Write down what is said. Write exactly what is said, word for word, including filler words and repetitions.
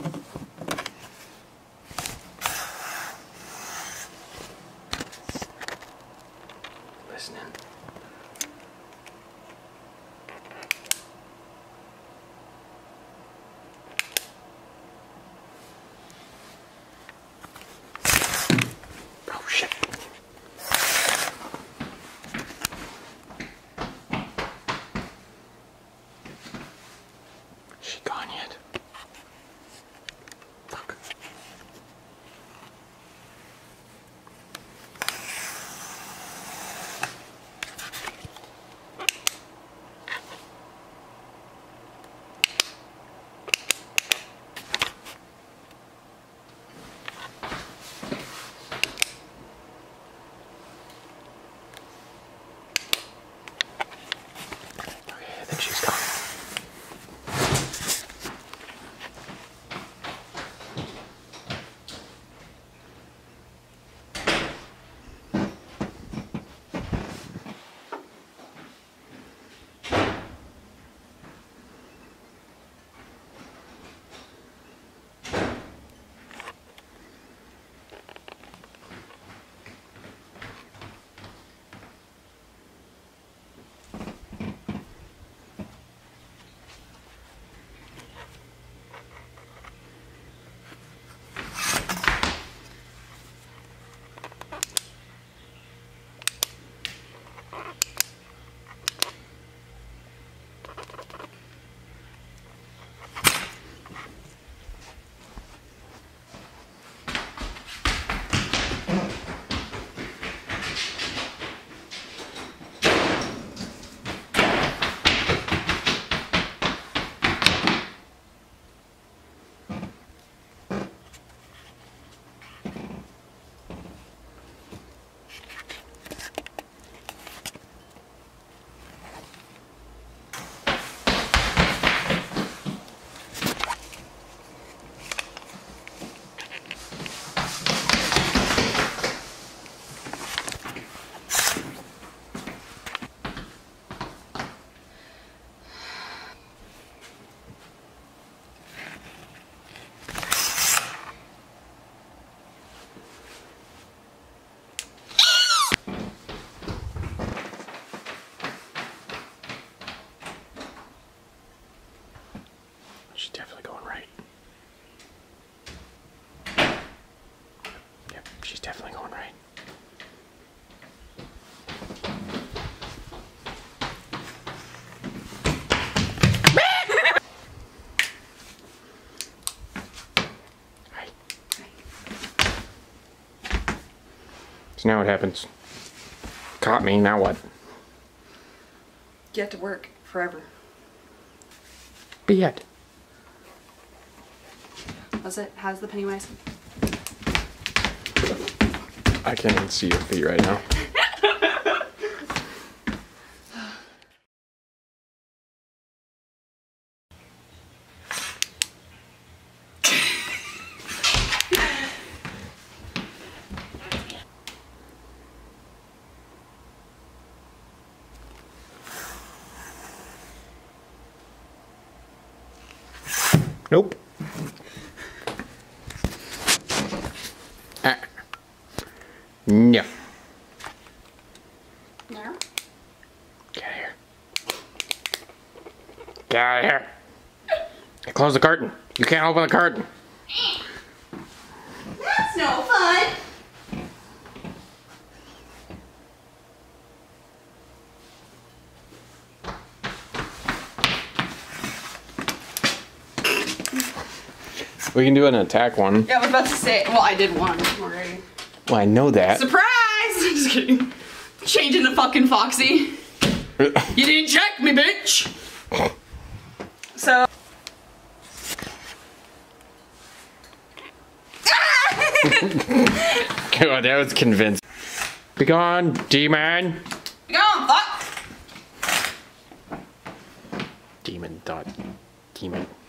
Listening. Oh shit. Is she gone yet? Fuck. I think she's gone. She's definitely going right. Yep, she's definitely going right. Hi. So now what happens? Caught me, now what? You have to work forever. Be it. How's it? How's the Pennywise? I can't even see your feet right now. Nope. Uh. No. No? Get out of here. Get out of here. Close the curtain. You can't open the curtain. That's no fun. We can do an attack one. Yeah, I was about to say. Well, I did one already. Well, I know that. Surprise! Just kidding. Changing the fucking Foxy. You didn't check me, bitch. So. God, that was convincing. Be gone, demon. Be gone, fuck. Demon dot demon.